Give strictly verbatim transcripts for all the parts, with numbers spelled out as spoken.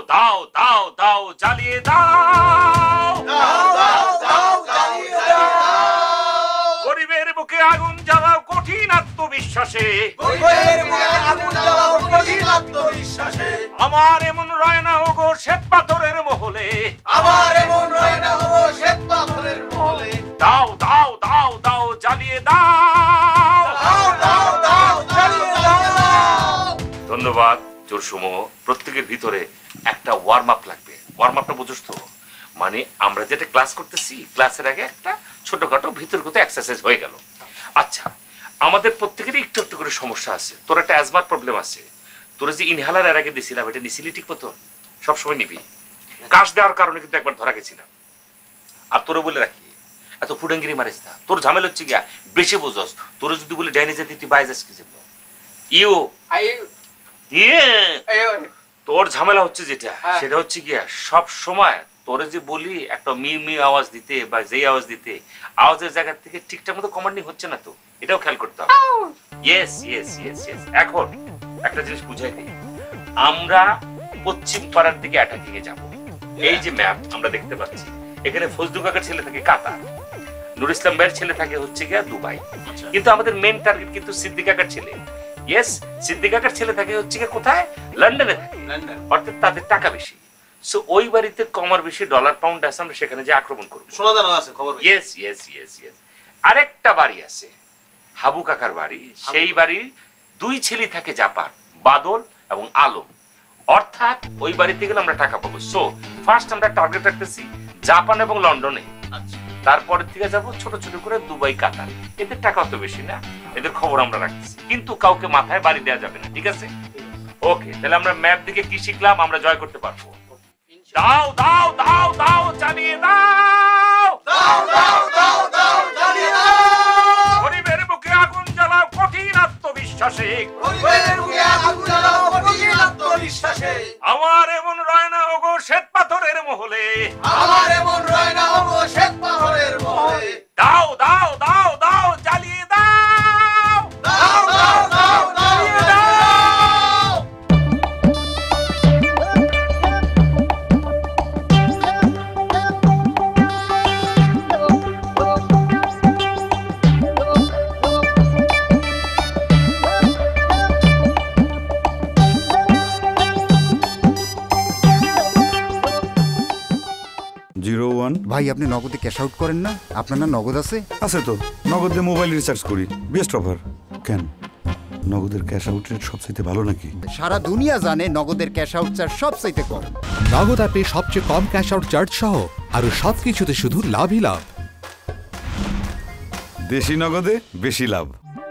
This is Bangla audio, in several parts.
দাও দাও দাও জ্বালিয়ে দাও, দাও দাও দাও জ্বালিয়ে দাও। গরিবের বুকে আগুন জ্বালাও কঠিন আত্মবিশ্বাসে, গরিবের বুকে আগুন জ্বালাও কঠিন আত্মবিশ্বাসে। আমার এমন রয় না ওগো শ্বেত পাথরের মহলে, আমার এমন রয় না ওগো শ্বেত পাথরের মহলে। দাও দাও দাও দাও জ্বালিয়ে দাও, দাও দাও দাও জ্বালিয়ে দাও। ধন্যবাদ। জোরসমূহ প্রত্যেকের ভিতরে একটা ওয়ার্ম আপ লাগবে। ওয়ার্ম আপটা বুঝছ তো? মানে আমরা যেটা ক্লাস করতেছি ক্লাসের আগে একটা ছোটখাটো ভিতরগত এক্সারসাইজ হয়ে গেল। আচ্ছা, আমাদের প্রত্যেকেরই একটু একটু করে সমস্যা আছে। তোর একটা অ্যাজমার প্রবলেম আছে, তোর যে ইনহেলার এর আগে দিছিলাম এটা নিছিলি ঠিক মতো? সবসময় নিবি। কাশ দেওয়ার কারণে কিন্তু একবার ধরা গেছিলাম। আর তোরে বলে রাখি, এত ফুডাঙ্গিরি মারিস না। তোর ঝামেলা হচ্ছে গিয়া বেশি বোঝস। তোর যদি বলে ডাইনি যেতে তুই বাইরে যাস কি জন্য? ইউ তোর ঝামেলা হচ্ছে যেটা সেটা হচ্ছে গিয়া সব সময় তোরে যে বলি একটা মি মি আওয়াজ দিতে বা যেই আওয়াজ দিতে, আওয়াজের জায়গা থেকে ঠিকঠাক মতো কমান্ডিং হচ্ছে না। তো এটাও খেয়াল করতে হবে। Yes yes yes yes. এখন একটা জিনিস বুঝাই দিই, আমরা পশ্চিম পাড়ার দিকে অ্যাটাকিং এ যাব। এই যে ম্যাপ আমরা দেখতে পাচ্ছি, এখানে ফজলু কাকার ছেলে থাকে কাতার, নুর ইসলাম ভাইয়ের ছেলে থাকে হচ্ছে গিয়া দুবাই, কিন্তু আমাদের মেন টার্গেট কিন্তু সিদ্দিক কাকার ছেলে। ইয়েস, সিদ্দিক কাকার ছেলে থাকে হচ্ছে গিয়া কোথায়? লন্ডনে থাকে। অর্থাৎ তাদের টাকা বেশি। সো ওই বাড়িতে কমার বেশি ডলার পাউন্ড আছে, আমরা সেখানে যে আক্রমণ করব। শোনা জানা আছে খবর। Yes yes yes yes. আরেকটা বাড়ি আছে হাবু কাকার বাড়ি, সেই বাড়ির দুই ছেলে থাকে জাপান, বাদল এবং আলম। অর্থাৎ ওই বাড়িতে গেলে আমরা টাকা পাবো। সো ফার্স্ট আমরা টার্গেট রাখতেছি জাপান এবং লন্ডনে। তারপরে থেকে যাব ছোট ছোট করে দুবাই, কাতার। এদের টাকা অত বেশি না, এদের খবর আমরা রাখতেছি, কিন্তু কাউকে মাথায় বাড়ি দেওয়া যাবে না। ঠিক আছে? ওকে, তাহলে আমরা ম্যাপ দিকে কি শিখলাম? আমরা জয় করতে পারবো। দাও দাও দাও দাও জ্বালিয়ে দাও, দাও দাও দাও দাও জ্বালিয়ে দাও। গরিবের বুকে আগুন জ্বালাও কঠিন আত্মবিশ্বাসে, গরিবের বুকে আগুন জ্বালাও কঠিন আত্মবিশ্বাসে। আমার এমন রয় না ওগো শ্বেত পাথরের মহলে, আমার এমন রয় না ওগো শ্বেত পাথরের মহলে। দাও দাও দাও দাও জ্বালিয়ে দাও, দাও দাও দাও জ্বালিয়ে দাও। Zero one. ভাই আপনি নগদে ক্যাশ আউট করেন না? আপনার না নগদ আছে? আছে তো, নগদে মোবাইল রিচার্জ করি, বেস্ট অফার। কেন, নগদের ক্যাশ আউট রেট সবচেয়ে ভালো নাকি? সারা দুনিয়া জানে নগদের ক্যাশ আউট চার্জ সবচাইতে কম। নগদ অ্যাপে সবচেয়ে কম ক্যাশ আউট চার্জ সহ আরো সবকিছুতে শুধু লাভই লাভ। দেশি নগদে বেশি লাভ।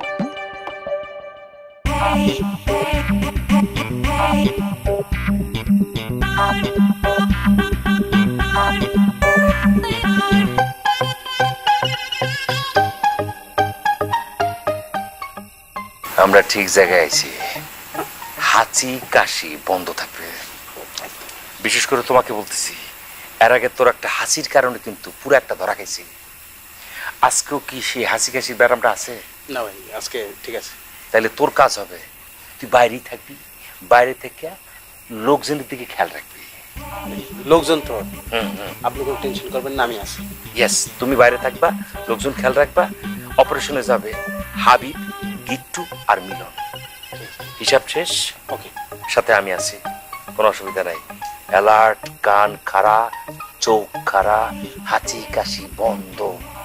আমরা ঠিক জায়গায় আছি। হাঁচি কাশি বন্ধ থাকবে। বিশেষ করে তোমাকে বলতেছি, এর আগে তোর একটা হাসির কারণে কিন্তু পুরো একটা ধরা খাইছি। আজকেও কি সেই হাসি কাশির ব্যারামটা আছে? না ভাই, আজকে ঠিক আছে। তাহলে তোর কাজ হবে, তুই বাইরেই থাকবি, বাইরে থেকে লোকজনের দিকে খেয়াল রাখবি। লোকজন তো আপনি কোনো টেনশন করবেন না, আমি আছি। ইয়েস, তুমি বাইরে থাকবা, লোকজন খেয়াল রাখবা। অপারেশনে যাবে হাবিব, গিট্টু আর মিলন। হিসাব শেষ? ওকে, সাথে আমি আছি, কোনো অসুবিধা নাই। অ্যালার্ট, কান খাড়া, চোখ খাড়া, হাঁচি কাশি বন্ধ।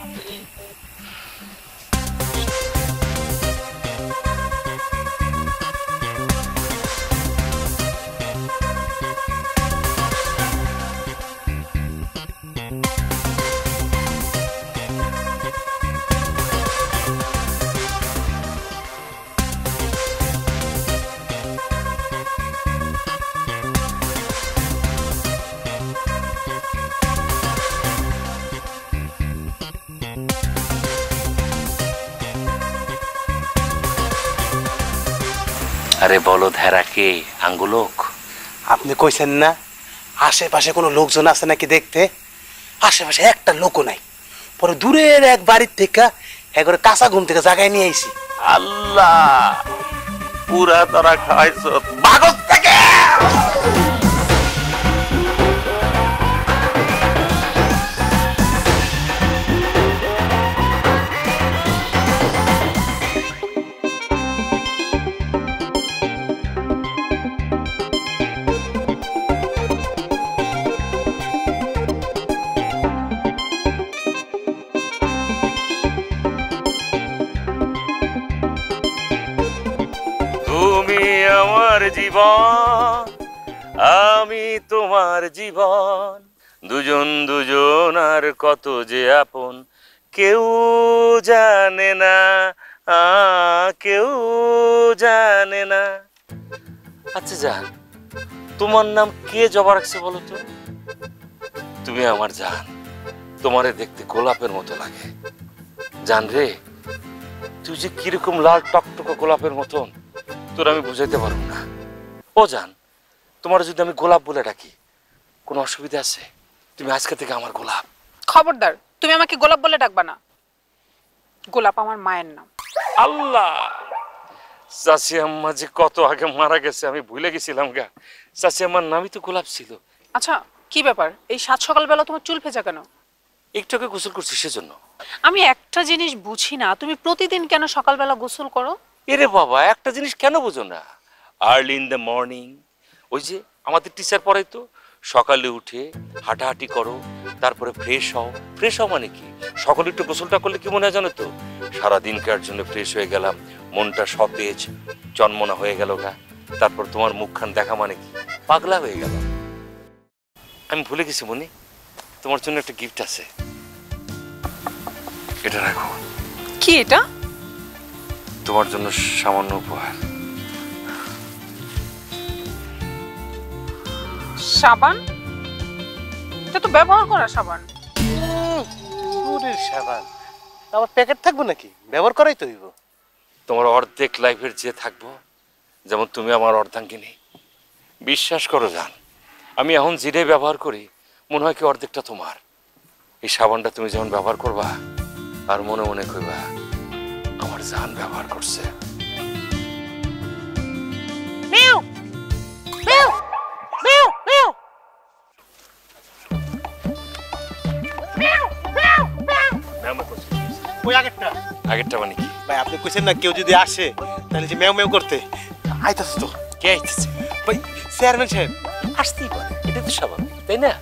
আরে বলো ধারা কে আঙ্গুলোক? আপনি কইছেন না আশেপাশে কোনো লোকজন আছে নাকি দেখতে? আশেপাশে একটা লোকও নাই। পরে দূরের এক বাড়ির থেকে একবারে কাঁচা ঘুম থেকে জাগায় নিয়ে আইছি। আল্লাহ, পুরা তারা খাইছ বাগস থেকে। জীবন, আমি তোমার জীবন, দুজন দুজন আর কত যে আপন, কেউ জানে না, আ, কেউ জানে না। আচ্ছা জান, তোমার নাম কে জবা রাখছে বলো তো? তুমি আমার জান, তোমারে দেখতে গোলাপের মতো লাগে। জান রে, তুই যে কিরকম লাল টকটকে গোলাপের মতন, তোর আমি বুঝাইতে পারবো না। ও জান, তোমার যদি আমি গোলাপ বলে ডাকি কোনো অসুবিধা আছে? তুমি আজকে থেকে আমার গোলাপ। খবরদার, তুমি আমাকে গোলাপ বলে ডাকবা না। গোলাপ আমার মায়ের নাম। আল্লাহ, চাচি আম্মা যে কত আগে মারা গেছে আমি ভুলে গেছিলাম গা। চাচি আম্মার নামই তো গোলাপ ছিল। আচ্ছা, কি ব্যাপার, এই সাত সকালবেলা তোমার চুল ভেজা কেন? একটু আগে গোসল করছি সেজন্য। আমি একটা জিনিস বুঝি না, তুমি প্রতিদিন কেন সকালবেলা গোসল করো? এরে বাবা, একটা জিনিস কেন বুঝো না? আর্লি ইন দ্য মর্নিং, ওই যে আমাদের টিচার পড়াই তো, সকালে উঠে হাঁটাহাঁটি করো, তারপরে ফ্রেশ হও। ফ্রেশ হও মানে কি? সকালে একটু গোসলটা করলে কি মনে হয় জানো তো, সারাদিনকার জন্য ফ্রেশ হয়ে গেলাম, মনটা সতেজ জন্মনা হয়ে গেল গা। তারপর তোমার মুখখান দেখা মানে কি, পাগলা হয়ে গেল। আমি ভুলে গেছি মনি, তোমার জন্য একটা গিফট আছে, এটা রাখো। কি এটা? তোমার জন্য সামান্য উপহার। সাবান? এটা তো ব্যবহার করা সাবান। ওরে সাবান, আমার প্যাকেট থাকবো নাকি? ব্যবহার করাই তো হইব। তোমার অর্ধেক লাইফের যে থাকবো, যেমন তুমি আমার অর্ধাঙ্গিনী। বিশ্বাস করো জান, আমি এখন যেটাই ব্যবহার করি মনে হয় কি অর্ধেকটা তোমার। এই সাবানটা তুমি যেমন ব্যবহার করবা আর মনে মনে কইবা আমার জান ব্যবহার করছে। ওই আগেরটা আগেরটা মানে কি? ভাই, আপনি কইছেন না কেউ যদি আসে তাহলে যে ম্যাও ম্যাও করতে, আইতাছে তো। কে আইতেছে? ভাই, চেয়ারম্যান সাহেব। আসতেই পারে, এটা তো স্বাভাবিক, তাই না?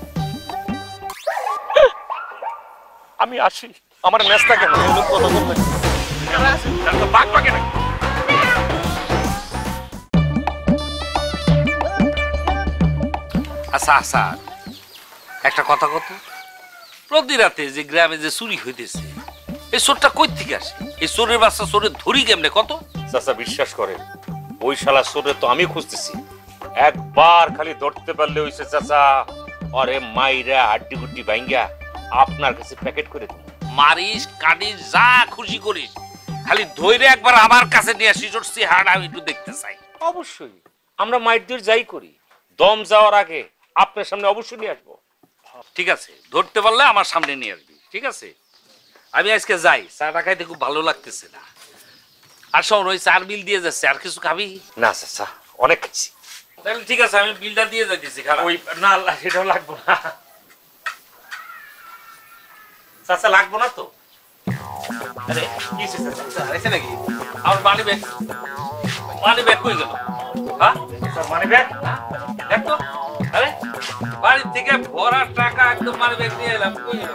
আমি আসি, আমার নেস্তা কেন? কথা বলবেন বাঘ পাকে না। আচ্ছা আচ্ছা, একটা কথা কত, প্রতি রাতে যে গ্রামে যে চুরি হইতেছে, এই চোরটা কই থেকে আসে? এই চোরের বাচ্চা চোরের ধরি কেমনে কত? চাচা বিশ্বাস করেন, ওই শালা চোরে তো আমি খুঁজতেছি। একবার খালি ধরতে পারলে হইছে চাচা, আরে মাইরা হাড্ডি গুড্ডি ভাঙ্গা আপনার কাছে প্যাকেট করে দেব। মারিস কাটিস যা খুশি করিস, খালি ধৈর্য একবার আমার কাছে নিয়ে আসিস, ওর চেহারা আমি একটু দেখতে চাই। অবশ্যই, আমরা মাইরদের যাই করি, দম যাওয়ার আগে আপনার সামনে অবশ্যই নিয়ে আসবো। ঠিক আছে, ধরতে পারলে আমার সামনে নিয়ে আসবি, ঠিক আছে? আমি আজকে যাই, চাটা খাইতে খুব ভালো লাগতেছে না। আর শোন, ওই চার বিল দিয়ে যাচ্ছে, আর কিছু খাবি? না চাচা, অনেক খাইছি। তাহলে ঠিক আছে, আমি বিলটা দিয়ে যাইতেছি। খারাপ ওই না, সেটাও লাগবো না চাচা, লাগবো না তো। আরে কি চাচা, আইছে নাকি? আমার মানি ব্যাগ, মানি ব্যাগ কই গেল? হ্যাঁ, মানে ব্যাগ দেখ তো। আরে বাড়ি থেকে ভরা টাকা একদম মানি ব্যাগ নিয়ে এলাম, কই গেল?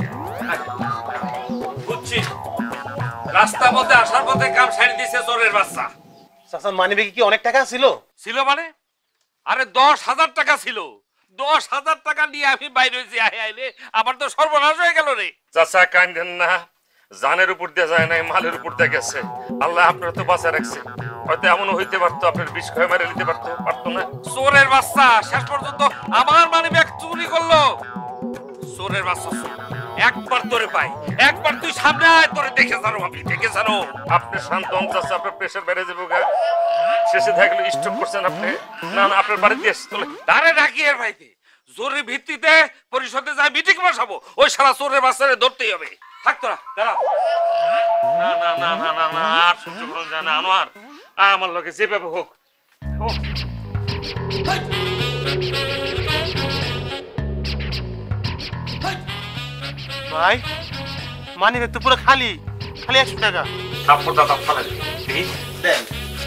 বুঝছি, রাস্তা পথে আসার পথে কাম সারি দিছে চোরের বাচ্চা। চাচা, মানি ব্যাগে কি অনেক টাকা ছিল? ছিল মানে? আরে দশ হাজার টাকা ছিল। দশ হাজার টাকা নিয়ে আমি বাইরে হয়েছি, আই আইলে আমার তো সর্বনাশ হয়ে গেল রে। চাচা কান্দেন না, জানের উপর দিয়ে যায় নাই, মালের উপর দিয়ে গেছে। আল্লাহ আপনার তো বাঁচা রাখছে। হয়তো এমনও হইতে পারতো আপনার বিষ খেয়ে মেরে নিতে পারতো, পারতো না। চোরের বাচ্চা শেষ পর্যন্ত আমার মানি ব্যাগ চুরি করলো। চোরের বাচ্চা চোর। একবার তোরে পাই, একবার তুই সামনে আয়, তোরে দেখে জানো, আমি দেখে জানো। আপনি শান্ত হন চাচা, আপনার প্রেশার বেড়ে যাবো গা। শেষে দেখা গেল স্ট্রোক করছেন আপনি। না না, আপনার বাড়িতে এসে তোলে দাঁড়ে ডাকি এর ভাইতে জোরের ভিত্তিতে পরিষদে যায় মিটিং বসাবো। ওই সারা চোরের বাচ্চারে ধরতেই হবে। থাক তোরা, দাঁড়া। না না না না না না, আর সহ্য করুন যায় না আনোয়ার, আমার লোকে যেভাবে হোক হোক। ভাই, মানি ব্যাগ তো পুরো খালি, খালি একশো টাকা। থাপ্পড় দাদা ফালা দেখি দেন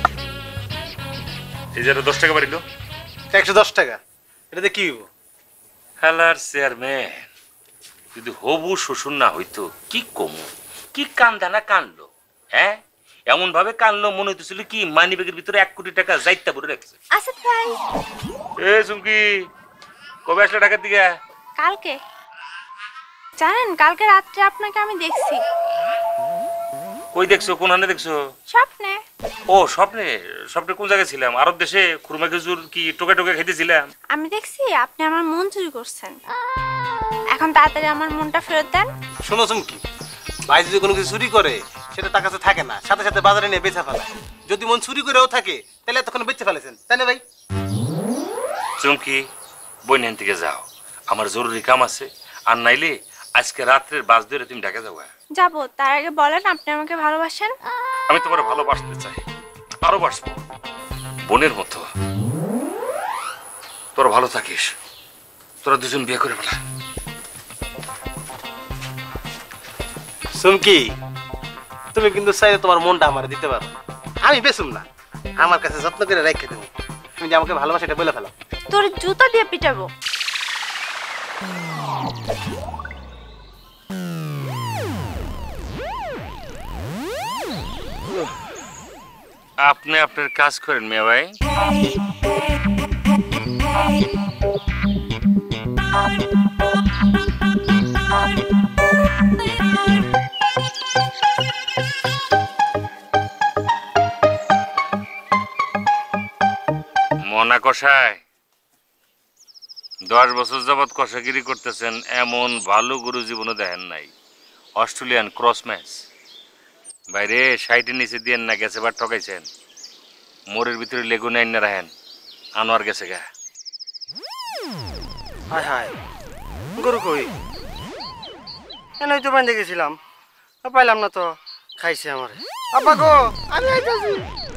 এই যে দশ টাকা বাড়িল। একশো দশ টাকা, এটাতে কি হইব? হেলার চেয়ারম্যান, যদি হবু শ্বশুর না হইতো কি কমু, কি কান্দা না কানলো। হ্যাঁ, এমন ভাবে কানলো মনে হইতেছিল কি মানি ব্যাগের ভিতরে এক কোটি টাকা যাইতা ভরে রাখছে। আসাদ ভাই এ চুমকি কবে আসলে ঢাকার দিকে? কালকে। জানেন কালকে রাত্রে আপনাকে আমি দেখছি। কই দেখছো? কোন হানে দেখছো? স্বপ্নে। ও স্বপ্নে? স্বপ্নে কোন জায়গায় ছিলাম? আরব দেশে খুরমা খেজুর কি টোকা টোকা খেতেছিলাম? আমি দেখছি আপনি আমার মন চুরি করছেন। এখন তাড়াতাড়ি আমার মনটা ফেরত দেন। শোনো চুমকি, ভাই যদি কোনো কিছু চুরি করে সেটা তার কাছে থাকে না, সাথে সাথে বাজারে নিয়ে বেচা ফেলায়। যদি মন চুরি করেও থাকে তাহলে তখন বেচে ফেলেছেন, তাই না ভাই? চুমকি বই নেন থেকে যাও, আমার জরুরি কাম আছে। আর নাইলে আজকে রাত্রের বাস ধরে তুমি ঢাকা যাও। যাবো, তার আগে বলেন আপনি আমাকে ভালোবাসেন? আমি তোমার ভালোবাসতে চাই, আরো বাসবো বোনের মতো। তোরা ভালো থাকিস, তোরা দুজন বিয়ে করে ফেলা। চুমকি তুমি কিন্তু চাইলে তোমার মনটা আমার দিতে পারো, আমি বেসুম না, আমার কাছে যত্ন করে রেখে দেবো। তুমি যে আমাকে ভালোবাসা এটা বলে ফেলো। তোর জুতা দিয়ে পিটাবো। আপনি আপনার কাজ করেন মিয়া ভাই। মনা কষায় দশ বছর যাবৎ কষাগিরি করতেছেন, এমন ভালো গুরু জীবনে দেখেন নাই। অস্ট্রেলিয়ান ক্রস ম্যাচ বাইরে সাইটের নিচে দিয়ে না গেছে বা ঠকাইছেন। মোড়ের ভিতরে লেগু নাই না রাহেন, আনোয়ার গেছে গা। হায় হায় গরু কই? এনেই তো বাঁধে গেছিলাম, পাইলাম না তো, খাইছে আমার। আব্বা গো আমি আইতাছি।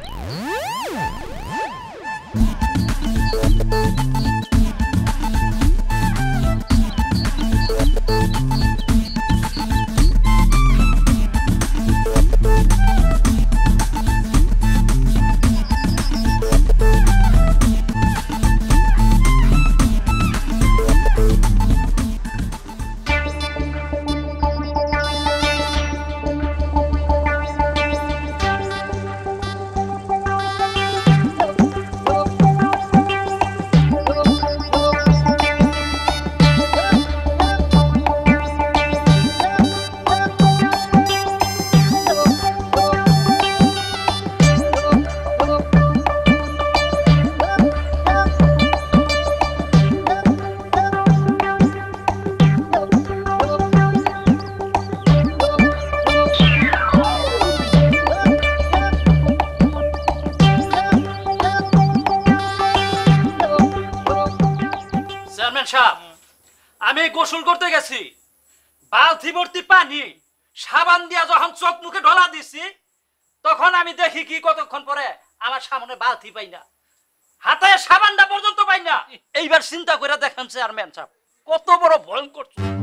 আমি গোসল করতে গেছি, বালতি ভর্তি পানি সাবান দিয়া যখন চোখ মুখে ঢলা দিছি, তখন আমি দেখি কি কতক্ষণ পরে আমার সামনে বালতি পাই না, হাতে সাবানটা পর্যন্ত পাই না। এইবার চিন্তা করে দেখেন চেয়ারম্যান সাহেব কত বড় ভয়ঙ্কর।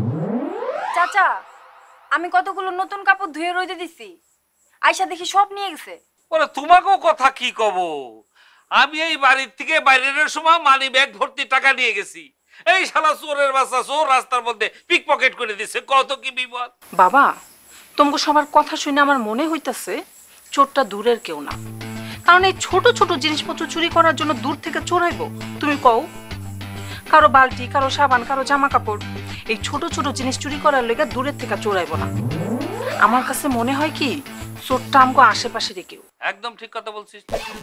চাচা আমি কতগুলো নতুন কাপড় ধুয়ে রইতে দিছি, আয়শা দেখি সব নিয়ে গেছে। ওরে তোমাকেও কথা কি কব, আমি এই বাড়ির থেকে বাইরের সময় মানি ব্যাগ ভর্তি টাকা নিয়ে গেছি, এই শালা চোরের বাচ্চা চোর রাস্তার মধ্যে পিক পকেট করে দিছে। কত কি বিপদ। বাবা তোমাকে সবার কথা শুনে আমার মনে হইতাছে চোরটা দূরের কেউ না, কারণ এই ছোট ছোট জিনিসপত্র চুরি করার জন্য দূর থেকে চোরাইবো? তুমি কও, কারো বালতি, কারো সাবান, কারো জামা কাপড়, এই ছোট ছোট জিনিস চুরি করার লেগে দূরের থেকে চোরাইবো না। আমার কাছে মনে হয় কি চোরটা আমগো আশেপাশেরই কেউ। একদম ঠিক কথা বলছিস,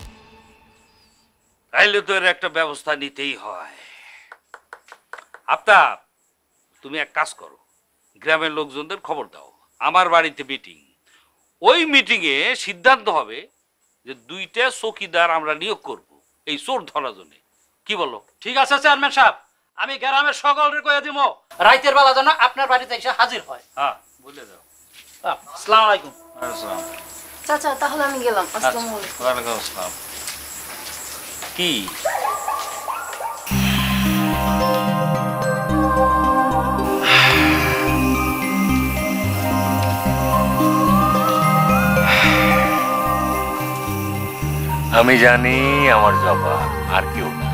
তাইলে তো এর একটা ব্যবস্থা নিতেই হয়। আফতাব তুমি এক কাজ করো, গ্রামের লোকজনদের খবর দাও, আমার বাড়িতে মিটিং। ওই মিটিং এ সিদ্ধান্ত হবে যে দুইটা চৌকিদার আমরা নিয়োগ করব এই চোর ধরার জন্য। কি বলো? ঠিক আছে চেয়ারম্যান সাহেব, আমি গ্রামের সকলকে কয়ে দিব রাইতের বেলা যেন আপনার বাড়িতে এসে হাজির হয়। হ্যাঁ বলে দাও। আসসালামু আলাইকুম। আসসালাম। চাচা তাহলে আমি গেলাম। আসসালামু আলাইকুম। ওয়ালাইকুম আসসালাম। কি আমি জানি আমার জবা আর কেউ না।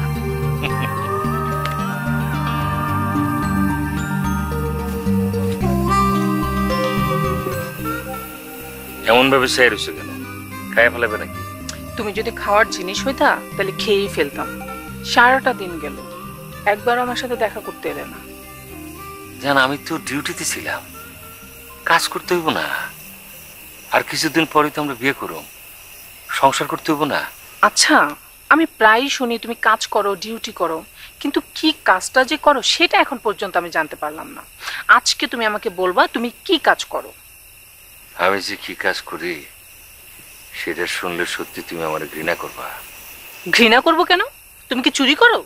এমন ভাবে চেয়ে রয়েছে কেন? খাইয়া ফেলাবে নাকি? তুমি যদি খাওয়ার জিনিস হইতা তাহলে খেয়েই ফেলতাম। সারাটা দিন গেল, একবার আমার সাথে দেখা করতে এলে না। জান, আমি তো ডিউটিতে ছিলাম, কাজ করতে হইব না? আর কিছুদিন পরে তো আমরা বিয়ে করব, সংসার করতে হইব না? আচ্ছা, আমি প্রায়ই শুনি তুমি কাজ করো, ডিউটি করো, কিন্তু কি কাজটা যে করো সেটা এখন পর্যন্ত আমি জানতে পারলাম না। আজকে তুমি আমাকে বলবা তুমি কি কাজ করো। আমি যে কি কাজ করি সেটা শুনলে সত্যি তুমি আমার ঘৃণা করবা। ঘৃণা করবো কেন? তুমি কি চুরি করো?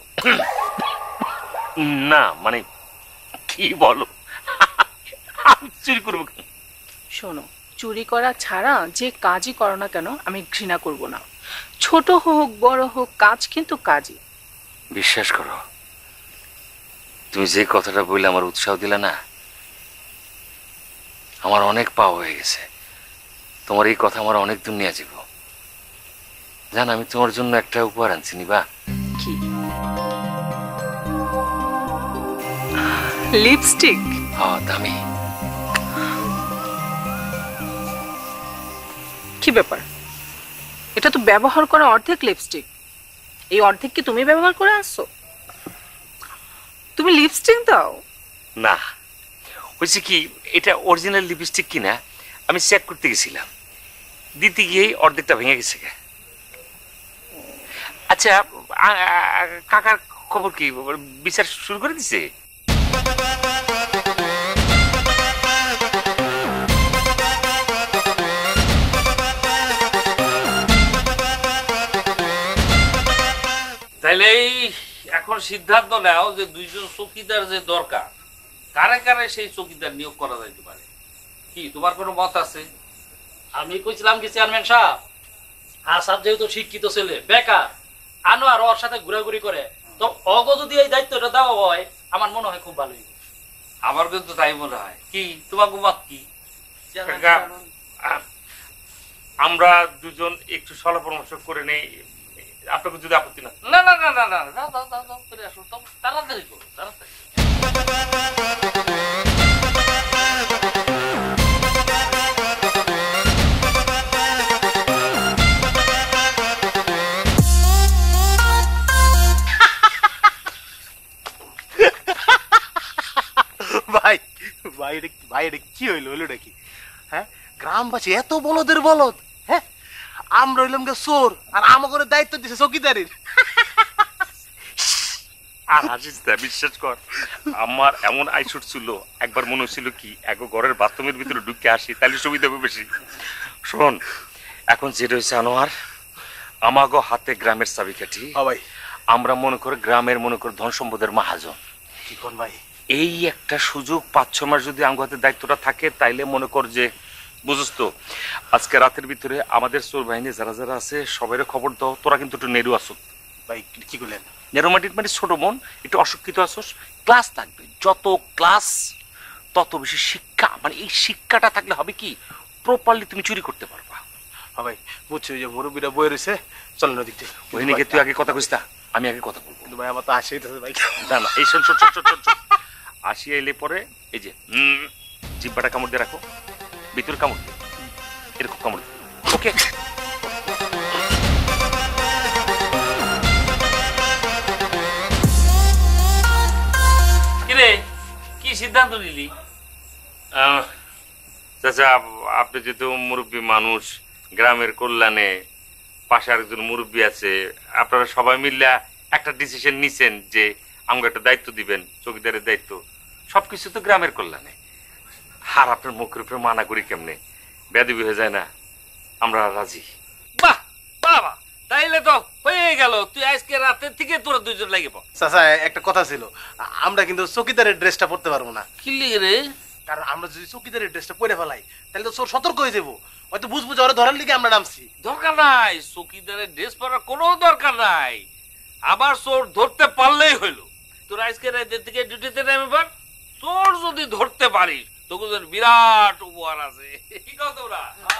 না মানে কি বলো, আমি চুরি করবো কেন? শোনো, চুরি করা ছাড়া যে কাজই করো না কেন আমি ঘৃণা করব না। ছোট হোক বড় হোক, কাজ কিন্তু কাজই। বিশ্বাস করো, তুমি যে কথাটা বললে আমার উৎসাহ দিলে না, আমার অনেক পাওয়া হয়ে গেছে। তোমার এই কথা আমার অনেক দূর নিয়ে যাব। জান, আমি তোমার জন্য একটা উপহার আনছি, নিবা? কি? লিপস্টিক? হ্যাঁ, দামি। কি ব্যাপার? এটা তো ব্যবহার করা অর্ধেক লিপস্টিক। এই অর্ধেক কি তুমি ব্যবহার করে আসছো? তুমি লিপস্টিক দাও? না, হয়েছে কি, এটা অরিজিনাল লিপস্টিক কিনা আমি চেক করতে গেছিলাম, দিতে গিয়ে অর্ধেকটা ভেঙে গেছে। আচ্ছা, কাকার খবর কি? বিচার শুরু করে দিছে? তাইলে এখন সিদ্ধান্ত নাও যে দুইজন চৌকিদার যে দরকার, কারে কারে সেই চৌকিদার নিয়োগ করা যাইতে পারে। কি তোমার কোনো মত আছে? আমি কইছিলাম কি চেয়ারম্যান সাহেব, আসাদ যেহেতু শিক্ষিত ছেলে, বেকার, আনো আর ওর সাথে ঘোরাঘুরি করে, তো অগ যদি এই দায়িত্বটা দেওয়া হয় আমার মনে হয় খুব ভালোই। আমার কিন্তু তাই মনে হয়। কি তোমার মত কি? আমরা দুজন একটু সলা পরামর্শ করে নেই, আপনাকে যদি আপত্তি না। না না না না না দাও দাও দাও দাও করে আসো, তাড়াতাড়ি করো, তাড়াতাড়ি। ভাই ভাই এটা ভাই এটা কি হইলো হইলো নাকি? হ্যাঁ, গ্রামবাসী এত বলদের বলদ। হ্যাঁ, আমরা হইলাম গে চোর, আর আমাকে দায়িত্ব দিছে চৌকিদারির। আর হাসিস না, বিশ্বাস কর, আমার এমন আইসুট ছিল, একবার মনে হচ্ছিল কি এক ঘরের বাথরুমের ভিতরে ঢুকে আসি, তাহলে সুবিধা হবে বেশি। শোন, এখন যেটা হয়েছে আনোয়ার, আমাগো হাতে গ্রামের চাবিকাঠি। ভাই, আমরা মনে করে গ্রামের মনে করে ধন সম্পদের মাহাজন। কি কোন ভাই, এই একটা সুযোগ, পাঁচ ছ মাস যদি আমার হাতে দায়িত্বটা থাকে, তাইলে মনে কর যে, বুঝস তো, আজকে রাতের ভিতরে আমাদের চোর বাহিনী যারা যারা আছে সবাই খবর দাও। তোরা কিন্তু একটু নেরু আসুক। ভাই কি করলেন? নেরোমাটিক মানে ছোট মন, একটু অশিক্ষিত আসস। ক্লাস থাকবে, যত ক্লাস তত বেশি শিক্ষা। মানে এই শিক্ষাটা থাকলে হবে কি, প্রপারলি তুমি চুরি করতে পারবা। হ্যাঁ ভাই, বুঝছি, ওই যে মুরব্বীরা বয়ে রয়েছে, চলেন ওদিক থেকে। ওই নিকে তুই আগে কথা কইস না, আমি আগে কথা বলবো। কিন্তু ভাই আমার তো আসেই তো ভাই। না না, এই শোন শোন শোন শোন শোন, আসি এলে পরে এই যে হুম জিব্বাটা কামড় দিয়ে রাখো, ভিতরে কামড় দিয়ে, এরকম কামড় দিয়ে, ওকে? কিরে, কি সিদ্ধান্ত নিলি? চাচা, আপনি যেহেতু মুরব্বী মানুষ, গ্রামের কল্যাণে পাশে আরেকজন মুরব্বী আছে, আপনারা সবাই মিলে একটা ডিসিশন নিছেন যে আমাকে একটা দায়িত্ব দিবেন, চৌকিদারের দায়িত্ব। সবকিছু তো গ্রামের কল্যাণে। আর আপনার মুখের উপরে মানা করি কেমনে, বেয়াদবি হয়ে যায় না? আমরা রাজি। বাহ বাবা, তাইলে তো হয়ে গেল। তুই আজকে রাতের থেকে তোরা দুইজন লাগে পড়। চাচা, একটা কথা ছিল, আমরা কিন্তু চৌকিদারের ড্রেসটা পরতে পারবো না। কি লিগে রে? কারণ আমরা যদি চৌকিদারের ড্রেসটা পরে ফেলাই, তাহলে তো চোর সতর্ক হয়ে যাবো, হয়তো বুঝবো যে ওরা ধরার লিগে আমরা নামছি। দরকার নাই, চৌকিদারের ড্রেস পরার কোনো দরকার নাই। আবার চোর ধরতে পারলেই হইলো। তোর আজকে রাতের থেকে ডিউটিতে নেমে পার, চোর যদি ধরতে পারিস তোদের বিরাট উপহার আছে। কি কও তোমরা?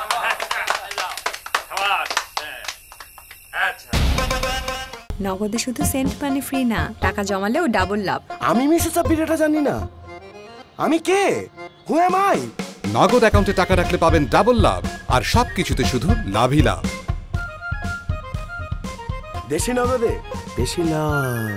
আচ্ছা, নগদে শুধু সেন্ট মানি ফ্রি না, টাকা জমালেও ডাবল লাভ। আমি মিসেস আপির এটা জানি না। আমি কে? Who am I? নগদ অ্যাকাউন্টে টাকা রাখলে পাবেন ডাবল লাভ, আর সবকিছুতে শুধু লাভই লাভ। দেশি নগদে বেশি লাভ।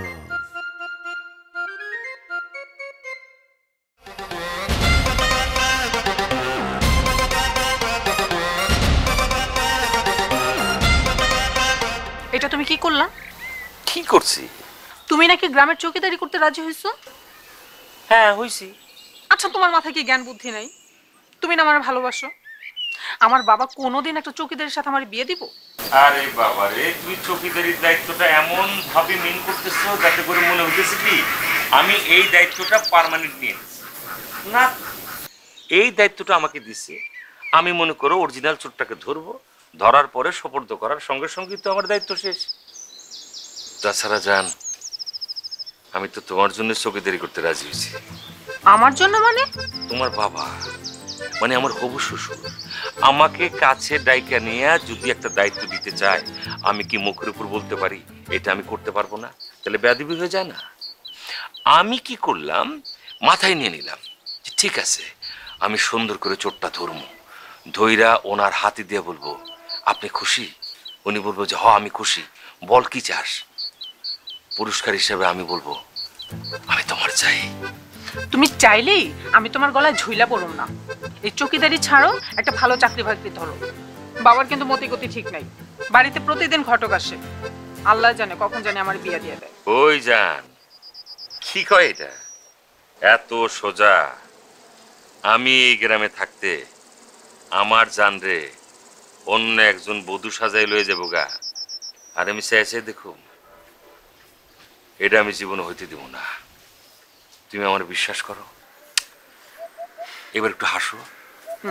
এটা তুমি কি করলা? কি করছি? তুমি নাকি গ্রামের চৌকিদারি করতে রাজি হইছো? হ্যাঁ হইছি। আচ্ছা তোমার মাথায় কি জ্ঞান বুদ্ধি নাই? তুমি না আমার ভালোবাসো? আমার বাবা কোনোদিন একটা চৌকিদারের সাথে আমার বিয়ে দিব? আরে বাবা রে, তুই চৌকিদারির দায়িত্বটা এমন ভাবে মেন করতেছো যাতে করে মনে হইতেছে কি আমি এই দায়িত্বটা পার্মানেন্ট নিয়ে নিচ্ছি। না, এই দায়িত্বটা আমাকে দিছে, আমি মনে করো অরিজিনাল চোরটাকে ধরবো, ধরার পরে সোপর্দ করার সঙ্গে সঙ্গে তো আমার দায়িত্ব শেষ। তাছাড়া জান, আমি তো তোমার জন্য চৌকিদারি করতে রাজি হয়েছি। আমার জন্য মানে? তোমার বাবা মানে আমার হবু শ্বশুর আমাকে কাছে ডাইকা নিয়ে যদি একটা দায়িত্ব দিতে চায়, আমি কি মুখের উপর বলতে পারি এটা আমি করতে পারবো না? তাহলে বেয়াদবি হয়ে যায় না? আমি কি করলাম, মাথায় নিয়ে নিলাম ঠিক আছে, আমি সুন্দর করে চোরটা ধরবো, ধইরা ওনার হাতে দিয়ে বলবো আপনি খুশি? উনি বলবো যে হ আমি খুশি, বল কি চাস? পুরস্কার হিসেবে আমি বলবো আমি তোমার চাই। তুমি চাইলেই আমি তোমার গলায় ঝুইলা পড়ুম না। এই চৌকিদারি ছাড়ো, একটা ভালো চাকরি বাকরি ধরো। বাবার কিন্তু মতিগতি ঠিক নাই, বাড়িতে প্রতিদিন ঘটক আসে, আল্লাহ জানে কখন জানে আমার বিয়ে দিয়ে দেয়। ওই জান কি কয় এটা এত সোজা? আমি এই গ্রামে থাকতে আমার জান রে অন্য একজন বধূ সাজাই লয়ে যাবো গা, আর আমি চাই চাই দেখো এটা আমি জীবনে হইতে দিব না। তুমি আমার বিশ্বাস করো, এবার একটু হাসো না।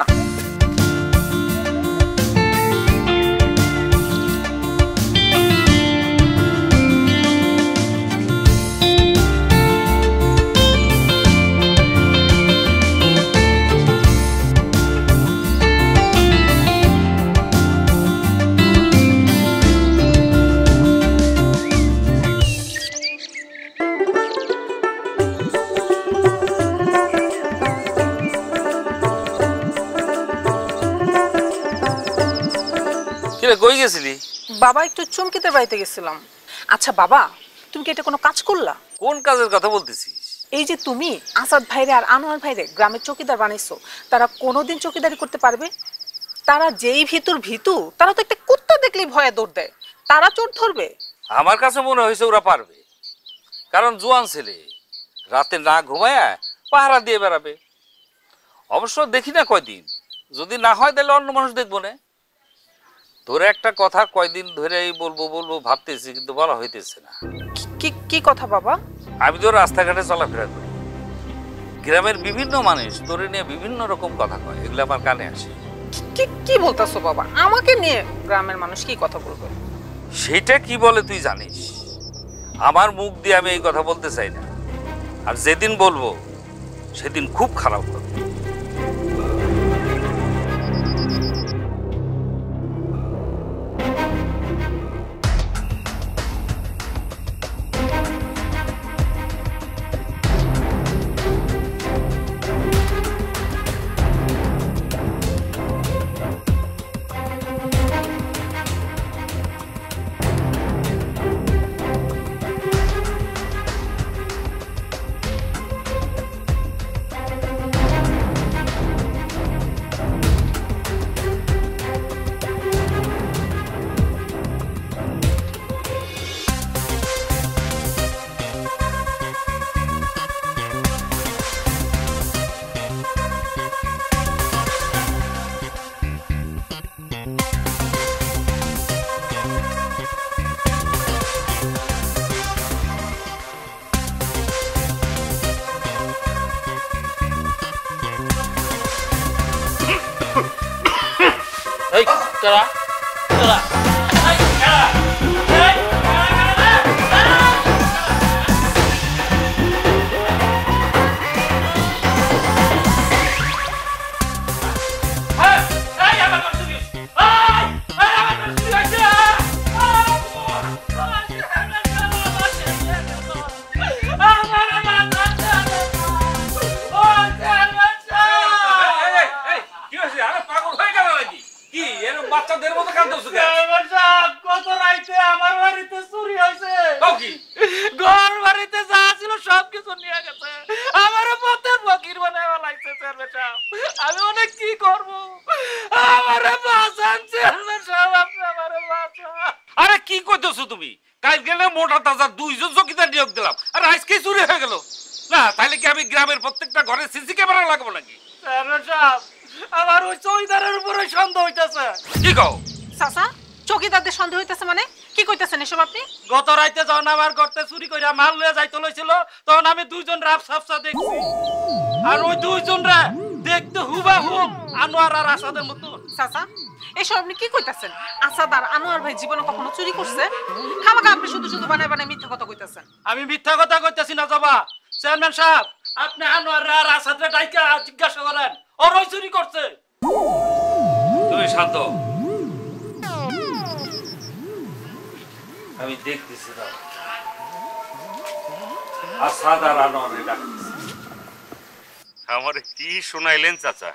কই গেছিলি? বাবা একটু চুমকিতে বাড়িতে গেছিলাম। আচ্ছা বাবা, তুমি কি এটা কোনো কাজ করলা? কোন কাজের কথা বলতেছিস? এই যে তুমি আসাদ ভাইরে আর আনোয়ার ভাইরে গ্রামের চৌকিদার বানাইছো, তারা কোনোদিন চৌকিদারি করতে পারবে? তারা যেই ভিতুর ভিতু, তারা তো একটা কুত্তা দেখলেই ভয়ে দৌড় দেয়, তারা চোর ধরবে? আমার কাছে মনে হয়েছে ওরা পারবে, কারণ জোয়ান ছেলে রাতে না ঘুমায় পাহারা দিয়ে বেড়াবে। অবশ্য দেখি না কয়দিন, যদি না হয় তাহলে অন্য মানুষ দেখবো না। তোর একটা কথা কয়দিন ধরেই বলবো বলবো ভাবতেছি, কিন্তু বলা হইতেছে না। কি কি কথা বাবা? আমি তো রাস্তাঘাটে চলাফেরা করি, গ্রামের বিভিন্ন মানুষ তোরে নিয়ে বিভিন্ন রকম কথা কয়, এগুলো আমার কানে আসে। কি কি বলতাছো বাবা? আমাকে নিয়ে গ্রামের মানুষ কি কথা বলবে? সেটা কি বলে তুই জানিস? আমার মুখ দিয়ে আমি এই কথা বলতে চাই না, আর যেদিন বলবো সেদিন খুব খারাপ হবে। তোরা তোরা বাচ্চাদের মতো কাঁদতেছো কেন? কত রাইতে আমার বাড়িতে চুরি হয়েছে। তাও কি? ঘর বাড়িতে যা ছিল সবকিছু নিয়ে গেছে। আমার পথের ফকির বানায় ফেলাইছে চেয়ারম্যান সাহেব। আমি অনেক কি করব? আমারে বাঁচান চেয়ারম্যান সাহেব, আপনি আমারে বাঁচান। আরে কি কইতেছো তুমি? কাল গেলে মোটা তাজা দুইজন চকিদার নিয়োগ দিলাম, আর আজকে চুরি হয়ে গেল। না তাহলে কি আমি গ্রামের প্রত্যেকটা ঘরে সিসি ক্যামেরা লাগাবো নাকি? চেয়ারম্যান সাহেব, আমার ওই চৌকিদারের উপরে সন্দেহ হইতাছে। কি কও? চাচা, চৌকিদারদের সন্দেহ হইতাছে মানে কি কইতাছেন এসব আপনি? গত রাইতে যখন আমার ঘরতে চুরি কইরা মাল লয়ে যাইতে লইছিল, তখন আমি দুইজন রাপ সাপসা দেখছি। আর ওই দুইজন রা দেখতে হুবাহু আনোয়ার আর আসাদের মতো। চাচা, এসব আপনি কি কইতাছেন? আসাদ আর আনোয়ার ভাই জীবনে কখনো চুরি করছে? খামাকা আপনি শুধু শুধু বানায় বানায় মিথ্যা কথা কইতাছেন। আমি মিথ্যা কথা কইতাছি না জবা। চেয়ারম্যান সাহেব, আপনি আনোয়ার আর আসাদরে ডাইকা জিজ্ঞাসা করেন, ওরই চুরি করছে। তুমি শান্ত, আমি দেখতেছি না। আসাদ আর আনোয়ারে ডাকতেছি। আমারে কি শোনাইলেন চাচা?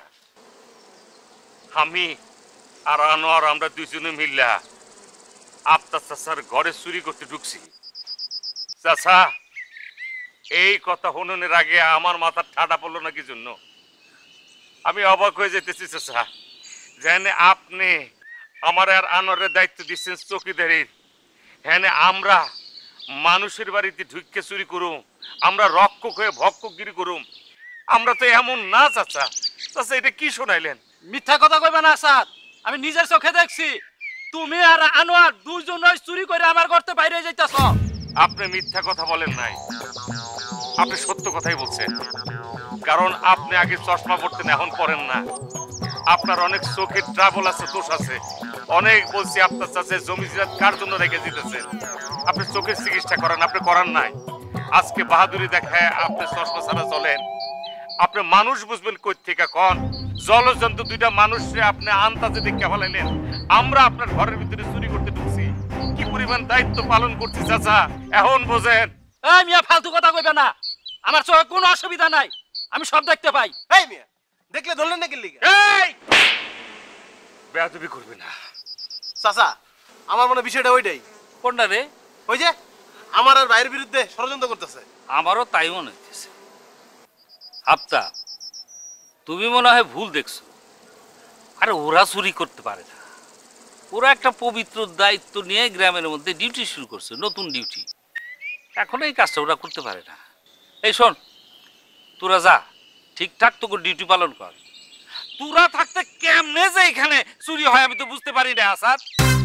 আমি আর আনোয়ার আমরা দুইজনে মিল্লা আফতাব চাচার ঘরে চুরি করতে ঢুকছি। চাচা, এই কথা শুননের আগে আমার মাথা ঠাডা পড়লো না কি জন্য? আমি অবাক হয়ে যেতেছি চাচা, যেন আপনি আমার আর আনোয়ারের দায়িত্ব দিচ্ছেন চৌকিদারির, হ্যাঁ আমরা মানুষের বাড়িতে ঢুকে চুরি করুম, আমরা রক্ষক হয়ে ভক্ষকগিরি করুম। আমরা তো এমন না চাচা। চাচা এটা কি শোনাইলেন? মিথ্যা কথা কইবা না আসাদ, আমি নিজের চোখে দেখছি তুমি আর আনোয়ার দুইজনই চুরি করে আমার ঘরতে বাইরে যাইতাছ। আপনি মিথ্যা কথা বলেন নাই, আপনি সত্য কথাই বলছেন। কারণ আপনি আগে চশমা পড়তেন, এখন পড়েন না। আপনার অনেক চোখের ট্রাবল আছে, দোষ আছে। অনেক বলছি আপনার চাচা জমি জিরাত কার জন্য রেখে দিতেছেন। আপনি চোখের চিকিৎসা করেন, আপনি করান নাই। আজকে বাহাদুরি দেখায় আপনি চশমা ছাড়া চলেন। আপনি মানুষ বুঝবেন কই থেকে কন? জলজন্তু দুইটা মানুষে আপনি আন্তাজে দেখে ফেলাইলেন। আমরা আপনার ঘরের ভিতরে চুরি করতে ঢুকছি, কি পরিমাণ দায়িত্ব পালন করছি চাচা, এখন বোঝেন। এই মিয়া, ফালতু কথা কইবে না। আমার চোখে কোনো অসুবিধা নাই, আমি সব দেখতে পাই। এই মিয়া, দেখলে ধরলেন নাকি লিগা? এই বেয়াদবি করবি না চাচা, আমার মনে বিষয়টা ওইটাই। কোনটা রে? ওই যে আমার আর ভাইয়ের বিরুদ্ধে ষড়যন্ত্র করতেছে। আমারও তাই মনে হচ্ছে। আফতাব, তুমি মনে হয় ভুল দেখছো। আরে ওরা চুরি করতে পারে না, ওরা একটা পবিত্র দায়িত্ব নিয়ে গ্রামের মধ্যে ডিউটি শুরু করছে, নতুন ডিউটি। এখন এই কাজটা ওরা করতে পারে না। এই শোন, তোরা যা ঠিকঠাক তোকে ডিউটি পালন কর। তোরা থাকতে কেমনে যে এখানে চুরি হয় আমি তো বুঝতে পারি না আসাদ।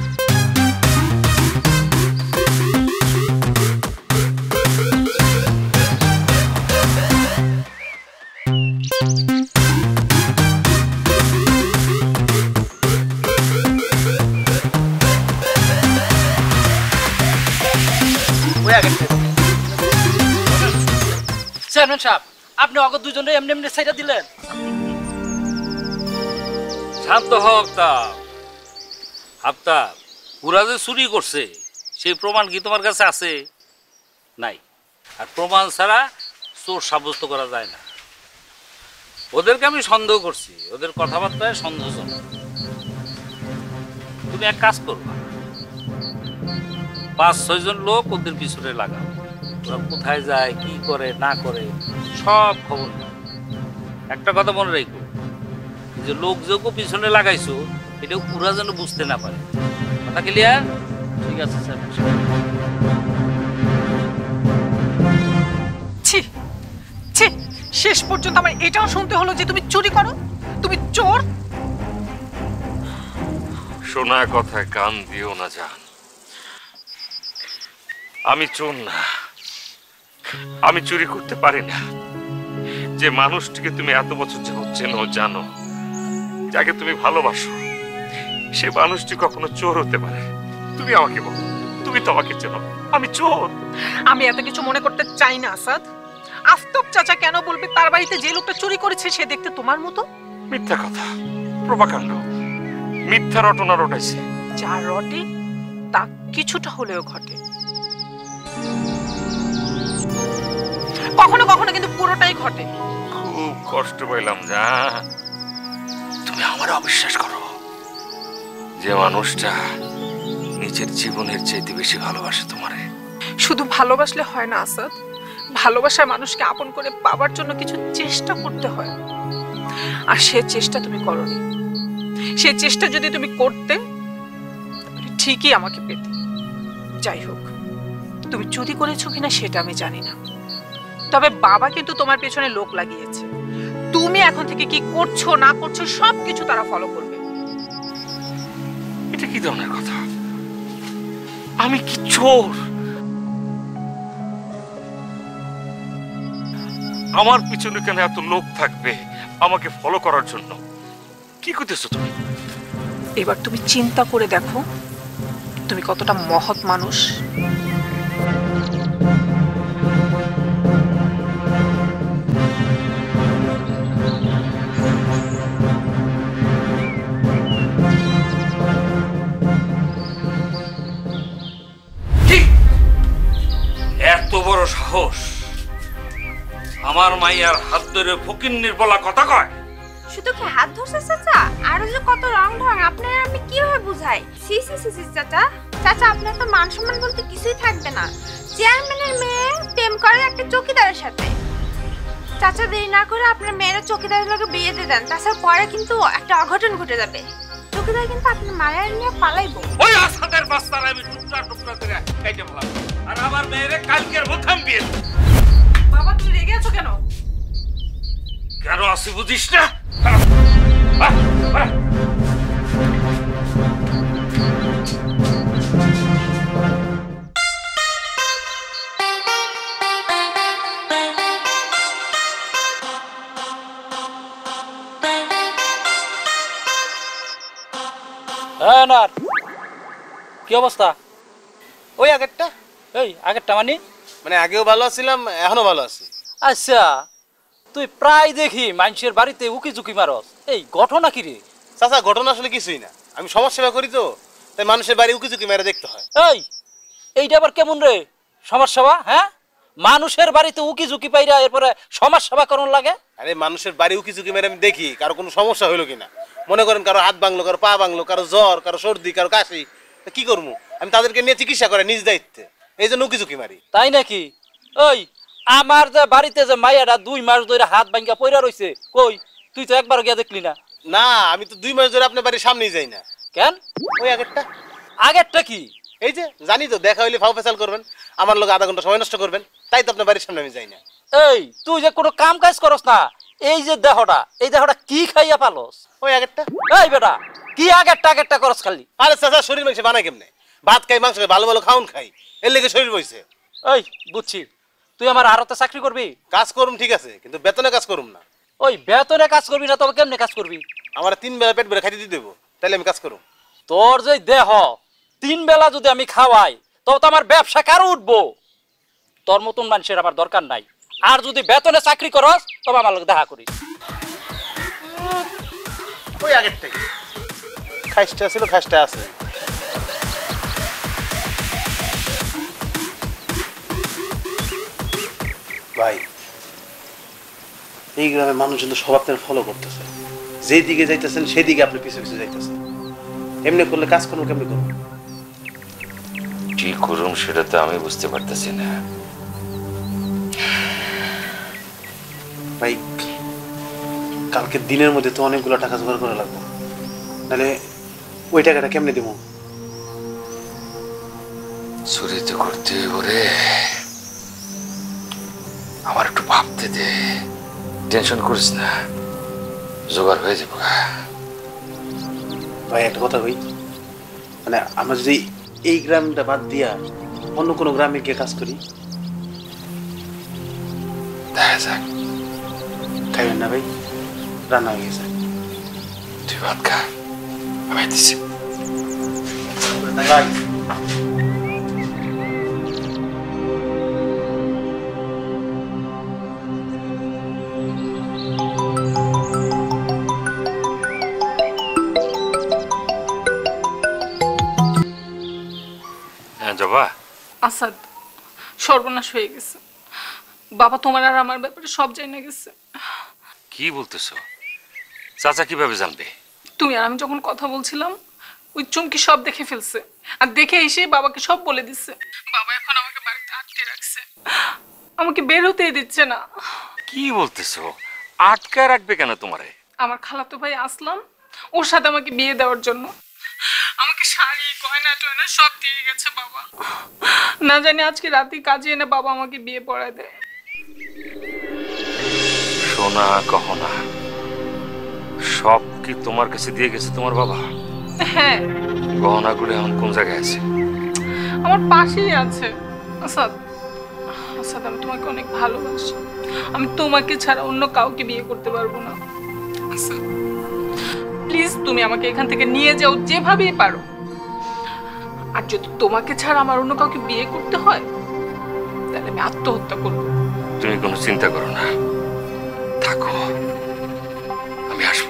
চেয়ারম্যান সাহেব, আপনি অগর দুজনে এমনি এমনি সাইডা দিলেন। শান্ত হ আফতাব। আফতাব, ওরা যে চুরি করছে সেই প্রমাণ কি তোমার কাছে আছে? নাই। আর প্রমাণ ছাড়া চোর সাব্যস্ত করা যায় না। ওদেরকে আমি সন্দেহ করছি, ওদের কথাবার্তায় সন্দেহজনক। তুমি এক কাজ করবা, পাঁচ ছয়জন লোক ওদের পিছনে লাগাও। ওরা কোথায় যায়, কি করে না করে সব খবর নাও। একটা কথা মনে রাখো, যে লোক যোগও পিছনে লাগাইছো এটা ওরা যেন বুঝতে না পারে। কথা ক্লিয়ার? ঠিক আছে স্যার। ছি ছি, শেষ পর্যন্ত আমার এটাও শুনতে হলো যে তুমি চুরি করো, তুমি চোর। শোনা কথায় কান দিও না জান। আমি চোর না, আমি চুরি করতে পারি না। যে মানুষটিকে তুমি এত বছর যাবত চেনো, জানো, যাকে তুমি ভালোবাসো, সে মানুষটি কখনো চোর হতে পারে? তুমি আমাকে বলো, তুমি তো আমাকে চেনো, আমি চোর? আমি এত কিছু মনে করতে চাই না আসাদ। আফতাব চাচা কেন বলবে তার বাড়িতে যে লোকটা চুরি করেছে সে দেখতে তোমার মতো? মিথ্যা কথা, প্রভাকাণ্ড, মিথ্যা রটনা রটাইছে। যা রটে তা কিছুটা হলেও ঘটে, কখনো কখনো কিন্তু পুরোটাই ঘটে। খুব কষ্ট পাইলাম যা। তুমি আমার অবিশ্বাস করো যে যে মানুষটা নিজের জীবনের চাইতে বেশি ভালোবাসে তোমারে। শুধু ভালোবাসলে হয় না আসাদ, ভালোবাসার মানুষকে আপন করে পাওয়ার জন্য কিছু চেষ্টা করতে হয়, আর সে চেষ্টা তুমি করনি। সে চেষ্টা যদি তুমি করতে ঠিকই আমাকে পেতে। যাই হোক, তুমি চুরি করেছো কিনা সেটা আমি জানি না, তবে বাবা কিন্তু তোমার পেছনে লোক লাগিয়েছে। তুমি এখন থেকে কি করছো না করছো সবকিছু তারা ফলো করবে। এটা কি ধরনের কথা? আমি কি চোর? আমার পিছনে কেন এত লোক থাকবে আমাকে ফলো করার জন্য? কি করতেছো তুমি? এবার তুমি চিন্তা করে দেখো তুমি কতটা মহৎ মানুষ। এত বড় সাহস আমার মাইয়ার হাত ধরে ফকিন্নির বলা কথা কয়? শুধু কি হাত ধরছে চাচা? আরো যে কত রং ঢং আপনার আমি কিভাবে বুঝাই? সি সি সি সি চাচা, চাচা আপনার তো মান সম্মান বলতে কিছুই থাকবে না। চেয়ারম্যানের মেয়ে প্রেম করে একটা চৌকিদারের সাথে। চাচা দেরি না করে আপনার মেয়ের চৌকিদারের লগে বিয়ে দিয়ে দেন, তাছাড়া পরে কিন্তু একটা অঘটন ঘটে যাবে। চৌকিদার কিন্তু আপনার মায়ের নিয়ে পালাইবো। ওই আসাদের বাস্তার আমি টুকরা টুকরা করে কেটে ফেলাম, আর আমার মেয়েরে কালকের মধ্যে আমি বিয়ে দেব। বাবা তুমি রেগে আছো কেন? কেন আসি বুঝিস না? কি অবস্থা? ওই আগেরটা। এই আগেরটা মানে? মানে আগেও ভালো আছিলাম, এখনো ভালো আছি। আচ্ছা, তুই প্রায় দেখি মানুষের বাড়িতে উকি ঝুঁকি মারস, এই ঘটনা কি রে? চাচা ঘটনা আসলে কিছুই না, আমি সমাজ সেবা করি তো, তাই মানুষের বাড়ি উকি ঝুঁকি মেরে দেখতে হয়। এই এইটা আবার কেমন রে সমাজ সেবা? হ্যাঁ, মানুষের বাড়িতে উকি ঝুঁকি পাইরা এরপরে সমাজ সেবা করন লাগে? আরে মানুষের বাড়ি উকি ঝুঁকি মেরে আমি দেখি কারো কোনো সমস্যা হইলো কিনা। মনে করেন কারো হাত ভাঙলো, কারো পা ভাঙলো, কারো জ্বর, কারো সর্দি, কারো কাশি, কি করবো? আমি তাদেরকে নিয়ে চিকিৎসা করে নিজ দায়িত্বে, এই জন্য উকি ঝুঁকি মারি। তাই নাকি? ওই আমার যে বাড়িতে যে মাইয়াটা দুই মাস ধরে হাত ভাঙ্গা পইরা রইছে, কই তুই তো একবার গিয়া দেখলি না? না, আমি তো দুই মাস ধরে আপনার বাড়ির সামনেই যাই না। কেন? ওই আগেরটা। আগেরটা কি? এই যে জানি তো, দেখা হইলে ফাও ফেসাল করবেন, আমার লোক আধা ঘন্টা সময় নষ্ট করবেন, তাই তো আপনার বাড়ির সামনে আমি যাই না। এই তুই যে কোনো কাম কাজ করস না, এই যে দেহটা, এই দেহটা কি খাইয়া পালস? ওই আগেরটা। এই বেটা কি আগেরটা আগেরটা করস খালি? আরে চাচা শরীর মাংস বানায় কেমনে? ভাত খাই, মাংস খাই, ভালো ভালো খাউন খাই, এর লেগে শরীর বইছে। ওই বুঝছি, তুই আমার আরতে চাকরি করবি? কাজ করুম ঠিক আছে, কিন্তু বেতনে কাজ করুম না। ওই বেতনে কাজ করবি না তবে কেমনে কাজ করবি? আমার তিন বেলা পেট ভরে খাইতে দিয়ে দেবো, তাহলে আমি কাজ করুম। তোর যে দেহ তিন বেলা যদি আমি খাওয়াই তবে তো আমার ব্যবসা কারো উঠবো। তোর মতন মানুষের আমার দরকার নাই। আর যদি বেতনে চাকরি করস তবে আমার লোক দেখা করিস। ওই আগের থেকে খাইসটা ছিল, খাইসটা আছে। ভাই এই গ্রামের মানুষজন তো সব আপনার ফলো করতেছে, যেই দিকে যাইতেছেন সেই দিকে আপনি পিছু পিছু যাইতেছেন। এমনি করলে কাজ করবো কেমনি করবো? কি করুম সেটা তো আমি বুঝতে পারতেছি না ভাই। কালকে দিনের মধ্যে তো অনেকগুলো টাকা জোগাড় করা লাগবে, নাহলে ওই টাকাটা কেমনে দেবো? চুরি তো করতে ওরে, আমার একটু ভাবতে দে, টেনশন করিস না, জোগাড় হয়ে যাবো। ভাই একটা কথা ভাই, মানে আমরা যদি এই গ্রামটা বাদ দিয়া অন্য কোনো গ্রামে গিয়ে কাজ করি, দেখা যাক। খাইবেন না ভাই? রান্না হয়ে গেছে, তুই ভাত খা, আমি দিচ্ছি। ভাই জবা। আসাদ, সর্বনাশ হয়ে গেছে। বাবা তোমার আর আমার ব্যাপারে সব জানা গেছে। কি বলতেছো? চাচা কিভাবে জানবে? তুমি আর আমি যখন কথা বলছিলাম ওই চুমকি সব দেখে ফেলছে আর দেখে এসে বাবাকে সব বলে দিচ্ছে। বাবা এখন আমাকে বাড়িতে আটকে রাখছে, আমাকে বের হতেই দিচ্ছে না। কি বলতেছো? আটকায় রাখবে কেন তোমারে? আমার খালাতো ভাই আসলাম ওর সাথে আমাকে বিয়ে দেওয়ার জন্য আমাকে শাড়ি গয়না টয়না সব দিয়ে গেছে বাবা। না জানি আজকে রাতে কাজে এনে বাবা আমাকে বিয়ে পড়ায় দেয়। সোনা গহনা সব কি তোমার কাছে দিয়ে গেছে তোমার বাবা? হ্যাঁ। গহনাগুলো এখন কোন জায়গায় আছে? আমার পাশেই আছে। আসাদ, আসাদ আমি তোমাকে অনেক ভালোবাসি, আমি তোমাকে ছাড়া অন্য কাউকে বিয়ে করতে পারবো না। আসাদ প্লিজ তুমি আমাকে এখান থেকে নিয়ে যাও যেভাবেই পারো। আর যদি তোমাকে ছাড়া আমার অন্য কাউকে বিয়ে করতে হয় তাহলে আমি আত্মহত্যা করবো। তুমি কোনো চিন্তা করো না, থাকো, আমি আসবো।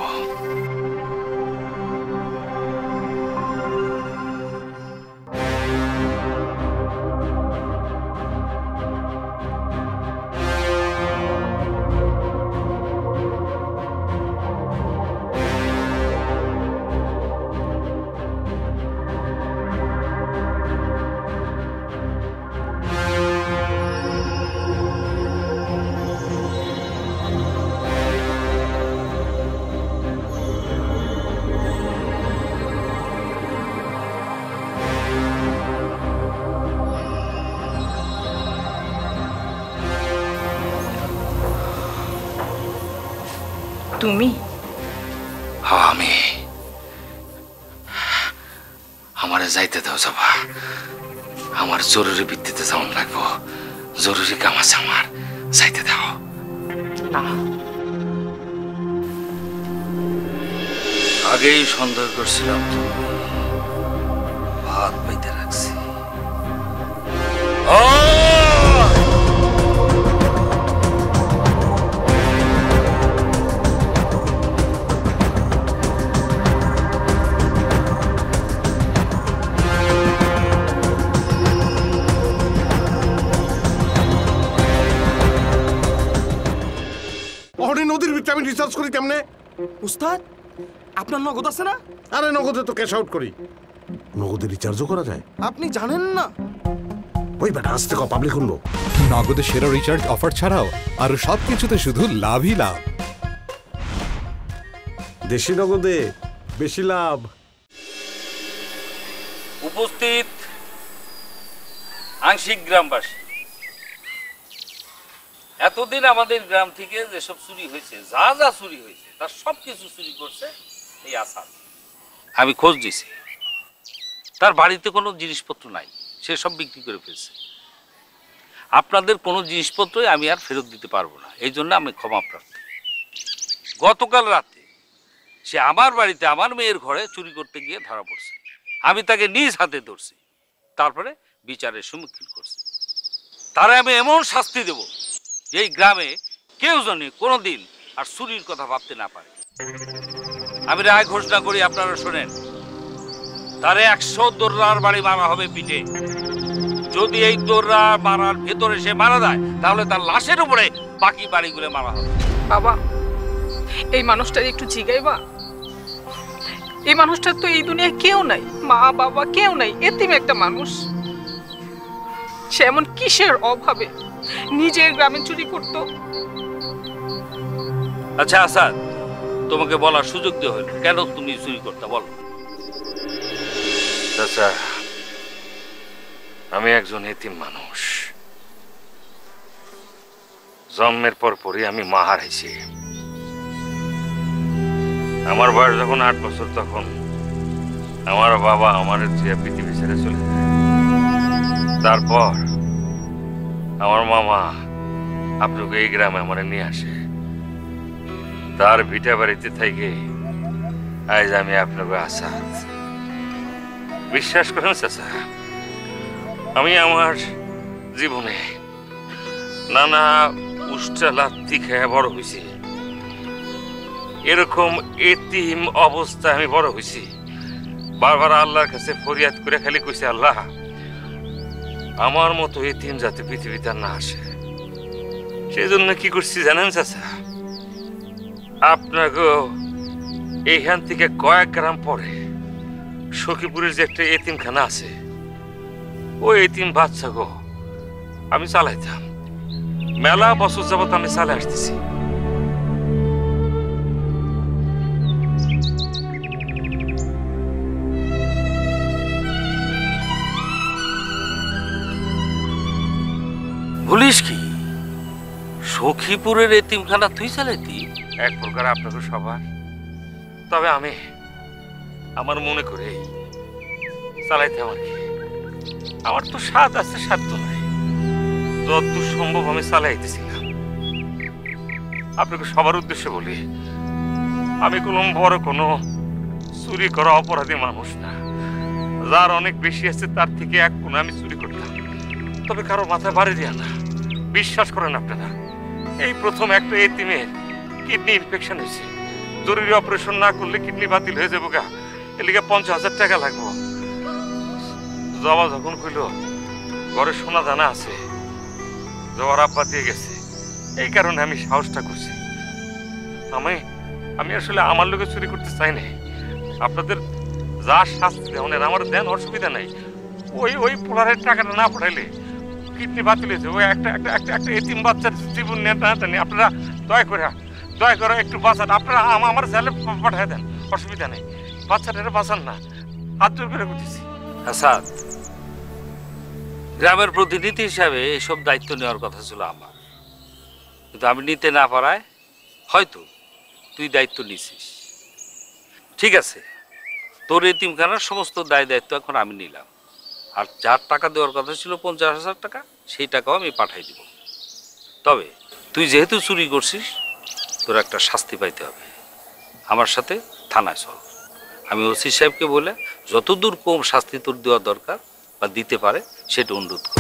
তুমি? আমি আমারে যাইতে দাও যাবা, আমার জরুরি ভিত্তিতে যেমন লাগবো, জরুরি কাম আছে আমার, যাইতে দাও। না, আগেই সন্দেহ করছিলাম তুমি ভাত পাইতে রাখছি। নদীর ভিতরে আমি রিসার্চ করি কেমনে? উস্তাদ আপনার নগদ আছে না? আরে নগদে তো ক্যাশ আউট করি, নগদে রিচার্জও করা যায়। আপনি জানেন না? ওই বেটা আসতে কো পাবলিক শুনবো। নগদে সেরা রিচার্জ অফার ছাড়াও আরো সবকিছুতে শুধু লাভই লাভ। দেশি নগদে বেশি লাভ। উপস্থিত আংশিক গ্রামবাসী, এতদিন আমাদের গ্রাম থেকে যেসব চুরি হয়েছে, যা যা চুরি হয়েছে তার সব কিছু চুরি করছে এই আসাদ। আমি খোঁজ দিছি, তার বাড়িতে কোনো জিনিসপত্র নাই, সে সব বিক্রি করে ফেলছে। আপনাদের কোনো জিনিসপত্রই আমি আর ফেরত দিতে পারবো না, এই জন্য আমি ক্ষমা প্রার্থী। গতকাল রাতে সে আমার বাড়িতে আমার মেয়ের ঘরে চুরি করতে গিয়ে ধরা পড়ছে, আমি তাকে নিজ হাতে ধরছি, তারপরে বিচারের সম্মুখীন করছি। তারা আমি এমন শাস্তি দেব যে এই গ্রামে কেউ যেন কোনোদিন আর চুরির কথা ভাবতে না পারে। আমি রায় ঘোষণা করি, আপনারা শোনেন, তারে একশো দোররার বাড়ি মারা হবে পিঠে। যদি এই দোররা মারার ভেতরে সে মারা যায় তাহলে তার লাশের উপরে বাকি বাড়িগুলো মারা হবে। বাবা এই মানুষটার একটু জিগাইবা, এই মানুষটার তো এই দুনিয়ায় কেউ নাই, মা বাবা কেউ নাই, এতিম একটা মানুষ। সে এমন কিসের অভাবে নিজের গ্রামে চুরি করত? আচ্ছা আসাদ, তোমাকে বলার সুযোগ দেওয়া হলো, কেন তুমি চুরি করতে বলো? চাচা, আমি একজন এতিম মানুষ। জন্মের পর পরই আমি মা হারাইছি। আমার বয়স যখন আট বছর তখন আমার বাবা আমার যে পৃথিবী ছেড়ে চলে যায়। তারপর আমার মামা আপনাকে এই গ্রামে আমার নিয়ে আসে। তার ভিটা বাড়িতে থেকে আজ আমি আপনাকে আসাদ। বিশ্বাস করেন চাচা, আমি আমার জীবনে নানা উষ্টা লাত্তি খেয়ে বড় হয়েছি। এরকম এতিম অবস্থা আমি বড় হয়েছি। বারবার আল্লাহর কাছে ফরিয়াদ করে খালি কইছি, আল্লাহ আমার মতো এতিম যাতে পৃথিবীতে না আসে। সেই জন্য কি করছি জানেন চাচা? আপনাকে এইখান থেকে কয়েক গ্রাম পরে সখীপুরের যে একটা এতিমখানা আছে ওই এতিম বাচ্চা গো আমি চালাইতাম, মেলা বছর যাবত আমি চালে আসতেছি। ভুলিস কি সখীপুরের এতিমখানা তুই চালাইতি? এক প্রকার আপনাকে সবার, তবে আমি আমার মনে করে চালাইতে আমার কি, আমার তো স্বাদ আছে, সাধ্য নাই, যতদূর সম্ভব আমি চালাইতেছিলাম। আপনাকে সবার উদ্দেশ্যে বলি, আমি কোনো বড় কোনো চুরি করা অপরাধী মানুষ না। যার অনেক বেশি আছে তার থেকে এক কোণ আমি চুরি করতাম, তবে কারো মাথায় বাড়ি দিয়া না। বিশ্বাস করেন আপনারা, এই প্রথম একটা এতিমের কিডনি ইনফেকশন হয়েছে, জরুরি অপারেশন না করলে কিডনি বাতিল হয়ে যাবো গা, এলিগে পঞ্চাশ হাজার টাকা লাগবো। জবা যখন কইল ঘরে সোনা দানা আছে, জবার আব্বা দিয়ে গেছে, এই কারণে আমি সাহসটা করছি। আমি আমি আসলে আমার লোকে চুরি করতে চাই না। আপনাদের যা শাস্তি দেন আমার দেন, অসুবিধা নাই। ওই ওই পোলারের টাকাটা না পাঠাইলে কিডনি বাতিল হয়েছে, ওই একটা একটা একটা একটা এতিম বাচ্চার জীবন নিয়ে টানাটানি। আপনারা দয়া করে দয়া করে একটু বাঁচান, আপনারা আমার ছেলে পাঠাই দেন, অসুবিধা নেই। বাচ্চাটা বাঁচান না, হাত জোর করে করতেছি। আসাদ, গ্রামের প্রতিনিধি হিসাবে এসব দায়িত্ব নেওয়ার কথা ছিল আমার, কিন্তু আমি নিতে না পারায় হয়তো তুই দায়িত্ব নিছিস। ঠিক আছে, তোর এতিমখানার সমস্ত দায় দায়িত্ব এখন আমি নিলাম, আর যার টাকা দেওয়ার কথা ছিল পঞ্চাশ হাজার টাকা, সেই টাকাও আমি পাঠাই দিব। তবে তুই যেহেতু চুরি করছিস, তোর একটা শাস্তি পাইতে হবে। আমার সাথে থানায় চল, আমি ওসি সাহেবকে বলে যতদূর কম শাস্তি তোর দেওয়া দরকার বা দিতে পারে সেটা অনুরোধ করি।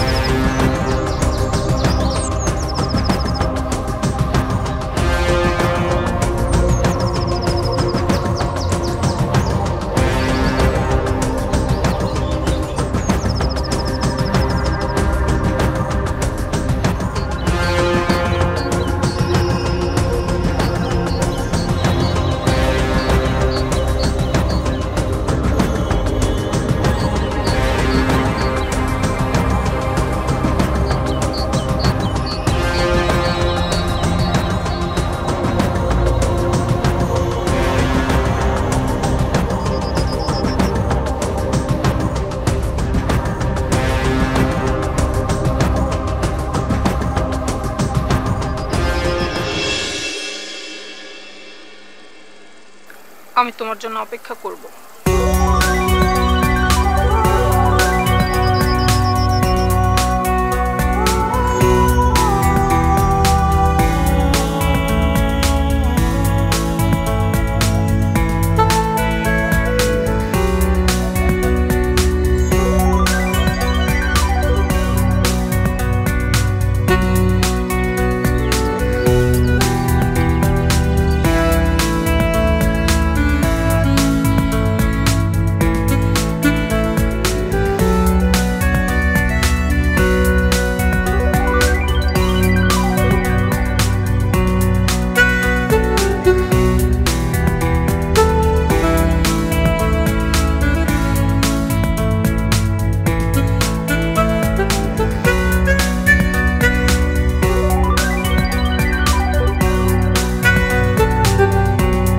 আমি তোমার জন্য অপেক্ষা করব।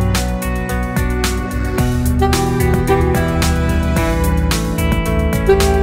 you